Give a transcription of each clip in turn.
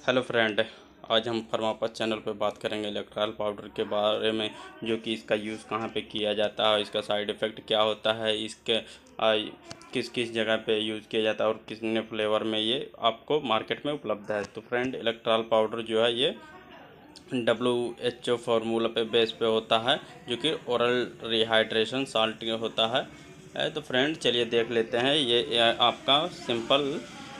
Hello friend, आज हम फर्मापस channel पे बात करेंगे इलेक्ट्रॉल पाउडर के बारे में, जो कि इसका यूज़ कहाँ पे किया जाता है, इसका साइड इफ़ेक्ट क्या होता है, इसके किस किस जगह पे यूज़ किया जाता है और कितने फ्लेवर में ये आपको मार्केट में उपलब्ध है। तो फ्रेंड, इलेक्ट्रॉल पाउडर जो है ये WHO फार्मूला पे बेस पे होता है, जो कि ओरल रिहाइड्रेशन साल्ट होता है। तो फ्रेंड, चलिए देख लेते हैं। ये आपका सिंपल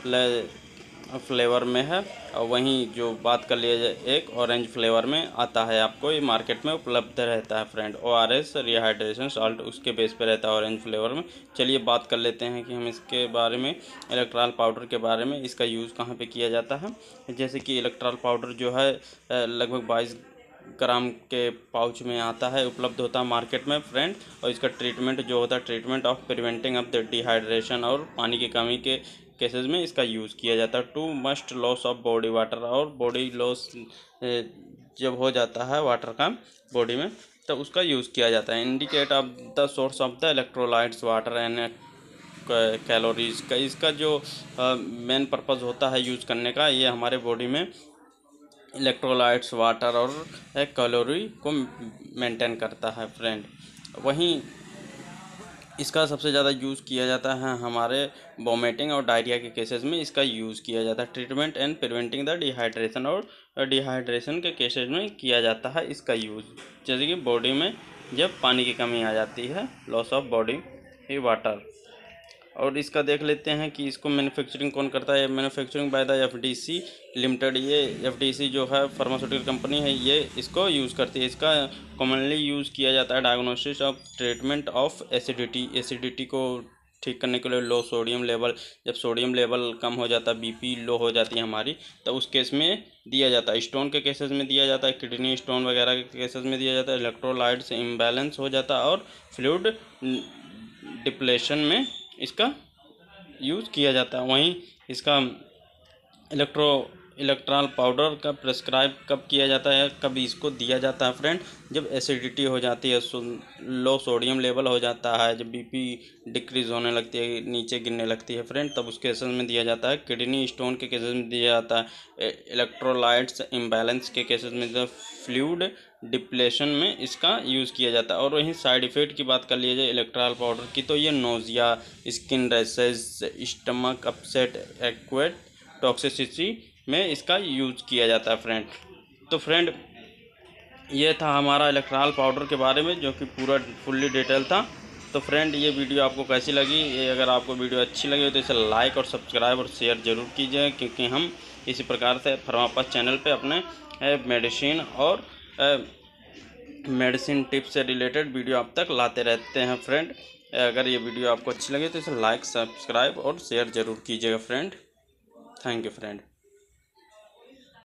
फ्लेवर में है, और वहीं जो बात कर लिया जाए एक ऑरेंज फ्लेवर में आता है, आपको ये मार्केट में उपलब्ध रहता है फ्रेंड। ORS रिहाइड्रेशन साल्ट उसके बेस पे रहता है ऑरेंज फ्लेवर में। चलिए बात कर लेते हैं कि हम इसके बारे में, इलेक्ट्रॉल पाउडर के बारे में, इसका यूज़ कहाँ पे किया जाता है। जैसे कि इलेक्ट्रॉल पाउडर जो है लगभग 22 ग्राम के पाउच में आता है, उपलब्ध होता है मार्केट में फ्रेंड। और इसका ट्रीटमेंट जो होता है, treatment of preventing of the dehydration, और पानी की कमी के केसेस में इसका यूज़ किया जाता है। To must loss of body water, और बॉडी लॉस जब हो जाता है वाटर का बॉडी में, तब उसका यूज़ किया जाता है। Indicate of the source of the electrolytes water and calories का, इसका जो मेन पर्पज़ होता है यूज़ करने का, ये हमारे बॉडी में इलेक्ट्रोलाइट्स वाटर और कैलोरी को मेंटेन करता है फ्रेंड। वहीं इसका सबसे ज़्यादा यूज़ किया जाता है हमारे वोमिटिंग और डायरिया के केसेस में इसका यूज़ किया जाता है। Treatment and preventing the dehydration, और डिहाइड्रेशन के केसेस में किया जाता है इसका यूज़। जैसे कि बॉडी में जब पानी की कमी आ जाती है, लॉस ऑफ बॉडी वाटर। और इसका देख लेते हैं कि इसको मैन्युफैक्चरिंग कौन करता है। Manufacturing by the FDC limited. ये FDC जो है फार्मास्यूटिकल कंपनी है, ये इसको यूज़ करती है। इसका कॉमनली यूज़ किया जाता है diagnosis of treatment of acidity को ठीक करने के लिए। लो सोडियम लेवल, जब सोडियम लेवल कम हो जाता है, BP लो हो जाती है हमारी, तो उस केस में दिया जाता है। स्टोन के केसेस में दिया जाता है, किडनी स्टोन वगैरह के केसेस में दिया जाता है। इलेक्ट्रोलाइट्स इम्बैलेंस हो जाता है, और फ्लूइड डिप्लेशन में इसका यूज़ किया जाता है। वहीं इसका इलेक्ट्रॉल पाउडर का प्रेस्क्राइब कब किया जाता है, कब इसको दिया जाता है फ्रेंड, जब एसिडिटी हो जाती है, लो सोडियम लेवल हो जाता है, जब BP डिक्रीज होने लगती है, नीचे गिरने लगती है फ्रेंड, तब उस केसेस में दिया जाता है। किडनी स्टोन के केसेस में दिया जाता है। इलेक्ट्रोलाइट्स इम्बैलेंस के केसेस में, जब फ्लूइड डिप्लेशन में इसका यूज़ किया जाता है। और वहीं साइड इफ़ेक्ट की बात कर ली जाए इलेक्ट्रॉल पाउडर की, तो ये nausea, skin rashes, stomach upset, acute toxicity में इसका यूज़ किया जाता है फ्रेंड। तो फ्रेंड, ये था हमारा इलेक्ट्रॉल पाउडर के बारे में, जो कि पूरा फुल्ली डिटेल था। तो फ्रेंड, ये वीडियो आपको कैसी लगी? ये अगर आपको वीडियो अच्छी लगी तो इसे लाइक और सब्सक्राइब और शेयर ज़रूर कीजिए, क्योंकि हम इसी प्रकार से फर्मापस चैनल पे अपने मेडिसिन और मेडिसिन टिप्स से रिलेटेड वीडियो आप तक लाते रहते हैं फ्रेंड। अगर ये वीडियो आपको अच्छी लगे तो इसे लाइक, सब्सक्राइब और शेयर ज़रूर कीजिएगा फ्रेंड। Thank you friend.